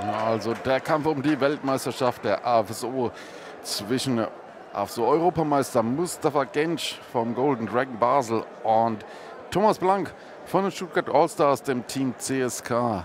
Also der Kampf um die Weltmeisterschaft der AFSO zwischen AFSO-Europameister Mustafa Genç vom Golden Dragon Basel und Thomas Blank von den Stuttgart Allstars, dem Team CSK.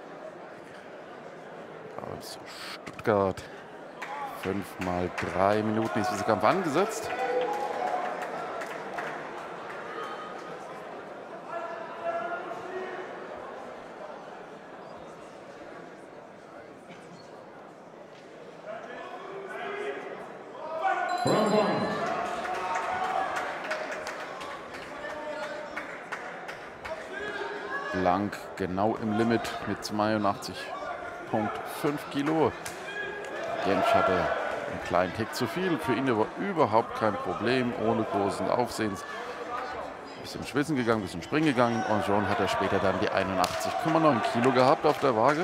Also Stuttgart, 5 mal 3 Minuten ist dieser Kampf angesetzt. Blank genau im Limit mit 82,5 Kilo. Genç hatte einen kleinen Tick zu viel, für ihn aber überhaupt kein Problem, ohne großen Aufsehens. Ein bisschen schwitzen gegangen, ein bisschen springen gegangen und schon hat er später dann die 81,9 Kilo gehabt auf der Waage.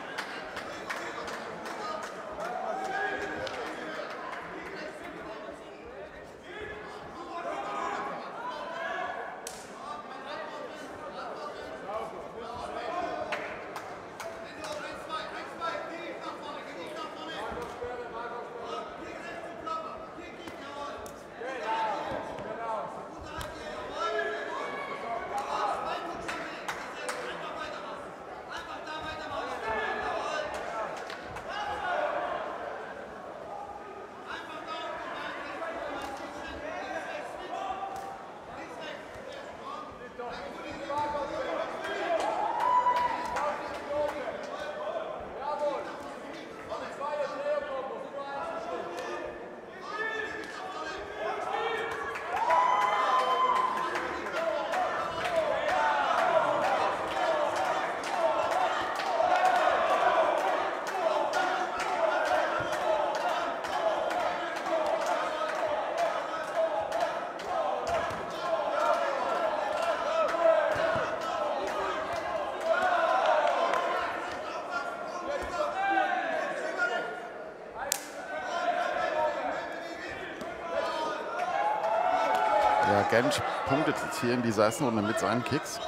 Ja, Genç punktet jetzt hier in dieser ersten Runde mit seinen Kicks.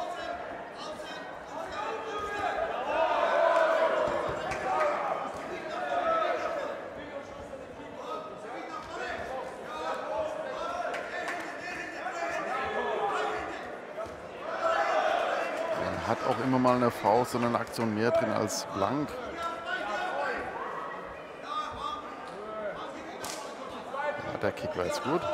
Er hat auch immer mal eine Faust und eine Aktion mehr drin als Blank. Ja, der Kick war jetzt gut.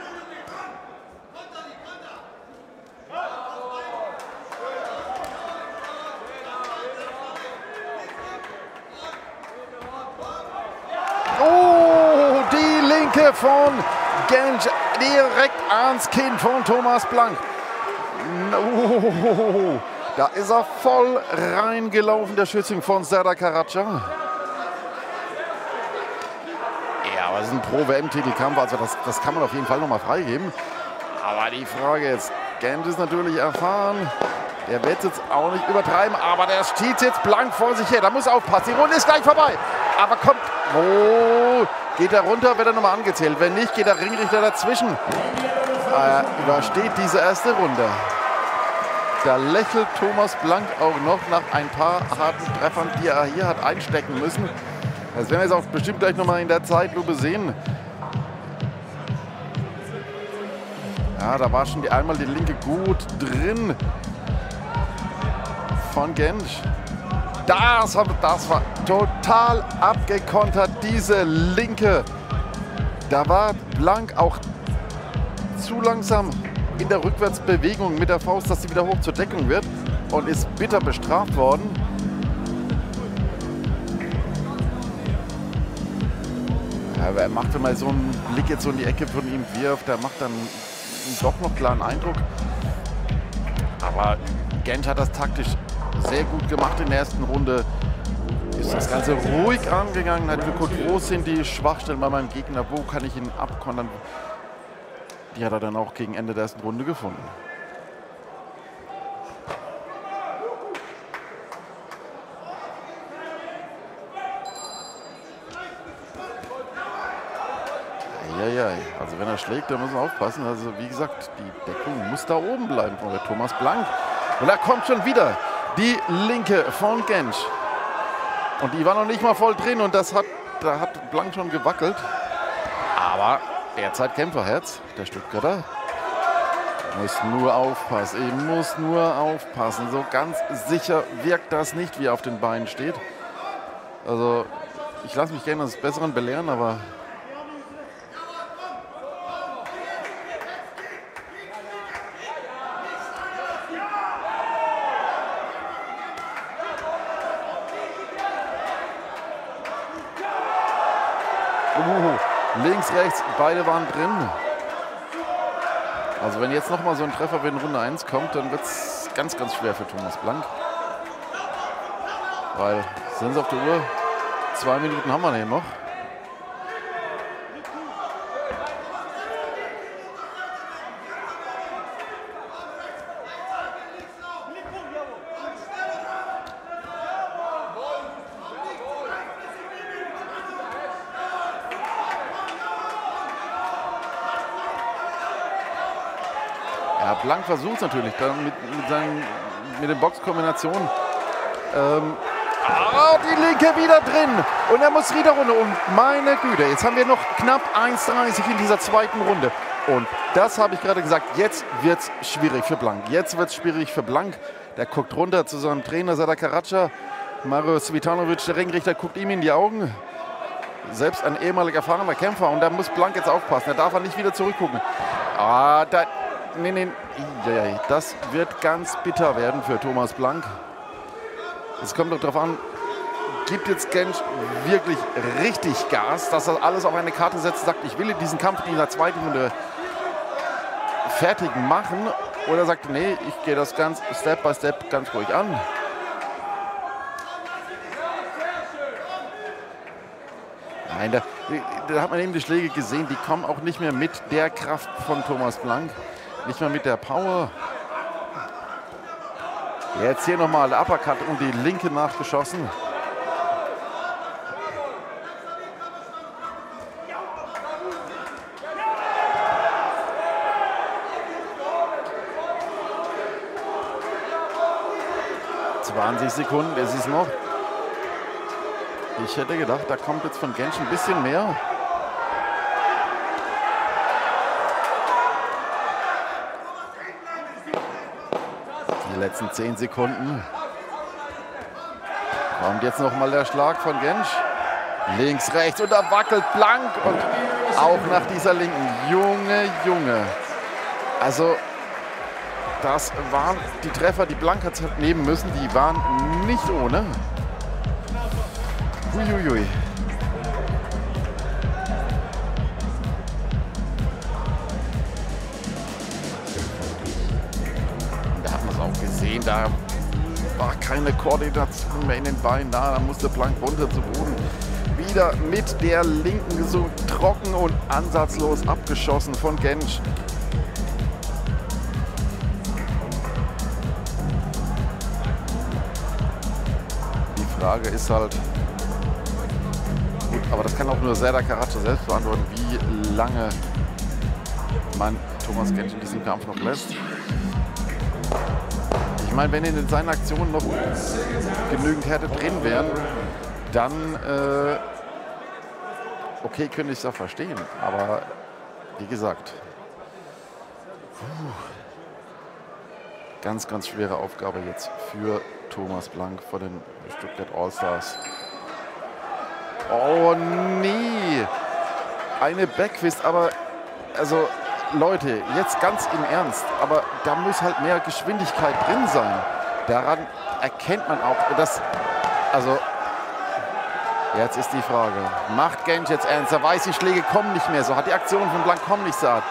Von Genç direkt ans Kinn von Thomas Blank. Oh, da ist er voll reingelaufen, der Schützling von Serdar Karaca. Ja, aber es ist ein Pro-WM-Titelkampf, also das kann man auf jeden Fall nochmal freigeben. Aber die Frage jetzt, Genç ist natürlich erfahren. Der wird jetzt auch nicht übertreiben, aber der steht jetzt Blank vor sich her. Da muss aufpassen, die Runde ist gleich vorbei. Aber kommt, oh, geht er runter, wird er nochmal angezählt. Wenn nicht, geht der Ringrichter dazwischen. Er übersteht diese erste Runde. Da lächelt Thomas Blank auch noch nach ein paar harten Treffern, die er hier hat einstecken müssen. Das werden wir jetzt auch bestimmt gleich nochmal in der Zeitlupe sehen. Ja, da war schon einmal die linke gut drin von Genç. Das war total abgekontert, diese linke. Da war Blank auch zu langsam in der Rückwärtsbewegung mit der Faust, dass sie wieder hoch zur Deckung wird und ist bitter bestraft worden. Ja, aber er macht, wenn man so einen Blick jetzt so in die Ecke von ihm wirft, der macht dann doch noch klaren Eindruck. Aber Genç hat das taktisch sehr gut gemacht in der ersten Runde. Ist das Ganze ruhig angegangen, hat geguckt, wo sind die Schwachstellen bei meinem Gegner, wo kann ich ihn abkontern. Die hat er dann auch gegen Ende der ersten Runde gefunden. Eieiei, also wenn er schlägt, dann muss man aufpassen. Also wie gesagt, die Deckung muss da oben bleiben von der Thomas Blank. Und da kommt schon wieder die linke von Genç. Und die war noch nicht mal voll drin und da hat Blank schon gewackelt. Aber derzeit Kämpferherz, der Stuttgarter. Muss nur aufpassen, muss nur aufpassen. So ganz sicher wirkt das nicht, wie er auf den Beinen steht. Also ich lasse mich gerne des Besseren belehren, aber links, rechts, beide waren drin. Also wenn jetzt nochmal so ein Treffer wie in Runde 1 kommt, dann wird es ganz, ganz schwer für Thomas Blank. Weil, sind sie auf der Uhr, 2 Minuten haben wir den noch. Ja, Blank versucht es natürlich dann mit den Boxkombinationen. Die linke wieder drin und er muss wieder runter. Und meine Güte, jetzt haben wir noch knapp 1,30 in dieser zweiten Runde. Und das habe ich gerade gesagt, jetzt wird es schwierig für Blank. Jetzt wird es schwierig für Blank. Der guckt runter zu seinem Trainer Serdar Karaca. Mario Svitanovic, der Ringrichter, guckt ihm in die Augen. Selbst ein ehemaliger erfahrener Kämpfer. Und da muss Blank jetzt aufpassen. Da darf er nicht wieder zurückgucken. Nee. Das wird ganz bitter werden für Thomas Blank. Es kommt doch darauf an, gibt jetzt Genç wirklich richtig Gas, dass er alles auf eine Karte setzt, sagt, ich will diesen Kampf in der zweiten Runde fertig machen. Oder sagt, nee, ich gehe das ganz Step by Step ganz ruhig an. Nein, da hat man eben die Schläge gesehen, die kommen auch nicht mehr mit der Kraft von Thomas Blank. Nicht mehr mit der Power. Jetzt hier nochmal der Uppercut und die linke nachgeschossen. ...20 Sekunden ist es noch. Ich hätte gedacht, da kommt jetzt von Genç ein bisschen mehr. Die letzten 10 Sekunden. Kommt jetzt noch mal der Schlag von Genç. Links, rechts und da wackelt Blank. Und auch nach dieser linken. Junge. Also das waren die Treffer, die Blank hat nehmen müssen. Die waren nicht ohne. Uiuiui. Da hat man es auch gesehen, da war keine Koordination mehr in den Beinen da musste Blank runter zu Boden. Wieder mit der linken so trocken und ansatzlos abgeschossen von Genç. Die Frage ist halt, gut, aber das kann auch nur Serdar Karaca selbst beantworten, wie lange man Thomas Genç in diesem Kampf noch lässt. Ich meine, wenn in seinen Aktionen noch genügend Härte drin wären, dann okay, könnte ich es auch verstehen. Aber wie gesagt, ganz, ganz schwere Aufgabe jetzt für Thomas Blank vor den Stuttgart All-Stars. Oh nee, eine Backfist, aber also Leute, jetzt ganz im Ernst, aber da muss halt mehr Geschwindigkeit drin sein. Daran erkennt man auch, dass, also jetzt ist die Frage, macht Genç jetzt ernst? Er weiß, die Schläge kommen nicht mehr so, hat die Aktion von Blank kommen nicht so hart.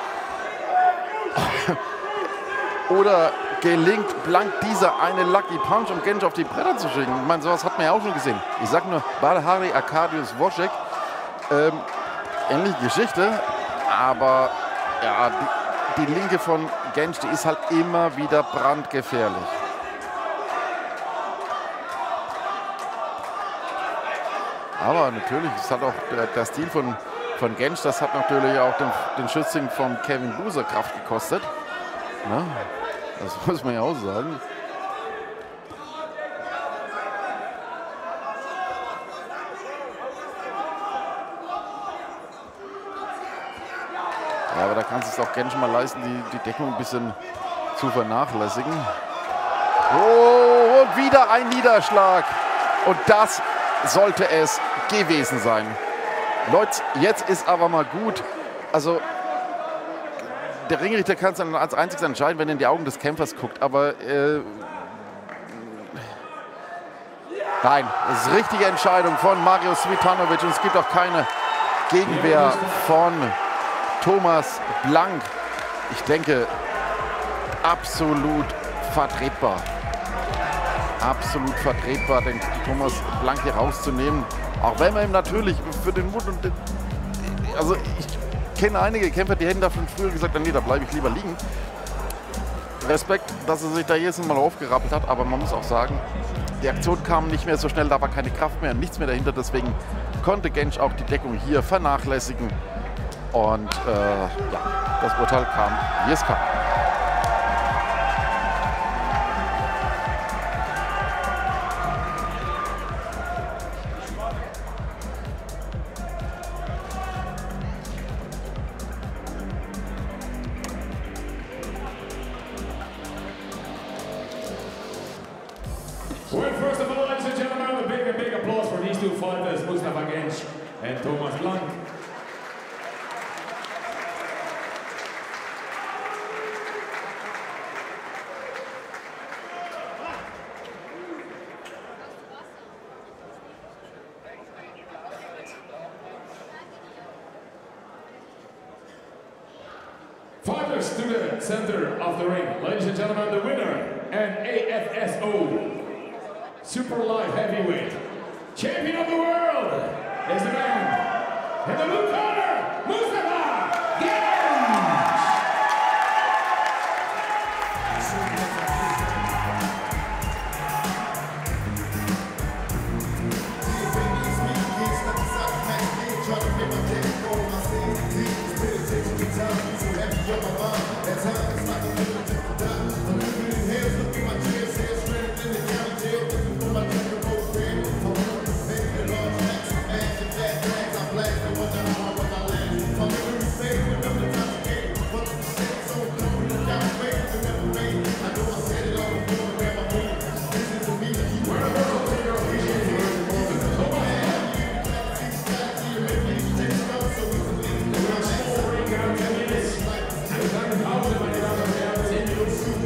Oder gelingt Blank dieser eine Lucky Punch, um Genç auf die Bretter zu schicken? Ich meine, sowas hat man ja auch schon gesehen. Ich sag nur, Badahari Arkadiusz Wojcik, ähnliche Geschichte, aber ja, die linke von Genç, die ist halt immer wieder brandgefährlich. Aber natürlich, das hat auch der Stil von Genç, das hat natürlich auch den Schützling von Kevin Buser Kraft gekostet. Na, das muss man ja auch sagen. Ja, aber da kann es sich auch gerne schon mal leisten, die Deckung ein bisschen zu vernachlässigen. Oh, und wieder ein Niederschlag. Und das sollte es gewesen sein. Leute, jetzt ist aber mal gut. Also, der Ringrichter kann es dann als einziges entscheiden, wenn er in die Augen des Kämpfers guckt. Aber nein, das ist eine richtige Entscheidung von Mario Cvitanovic. Und es gibt auch keine Gegenwehr von Thomas Blank. Ich denke, absolut vertretbar. Absolut vertretbar, den Thomas Blank hier rauszunehmen. Auch wenn man ihm natürlich für den Mut und also ich kenne einige Kämpfer, die hätten da schon früher gesagt, nee, da bleibe ich lieber liegen. Respekt, dass er sich da jedes Mal aufgerappelt hat, aber man muss auch sagen, die Aktion kam nicht mehr so schnell, da war keine Kraft mehr, nichts mehr dahinter, deswegen konnte Genç auch die Deckung hier vernachlässigen. Und ja, das Urteil kam, wie es kam. Well, first of all, ladies and gentlemen, a big applause for these two fighters, Mustafa Genç and Thomas Blank. Fighters to the center of the ring. Ladies and gentlemen, the winner and AFSO Super Light Heavyweight Champion of the World is the man in the blue corner, Mustafa Genç.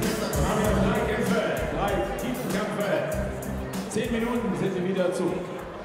Minuten sind wir wieder zu.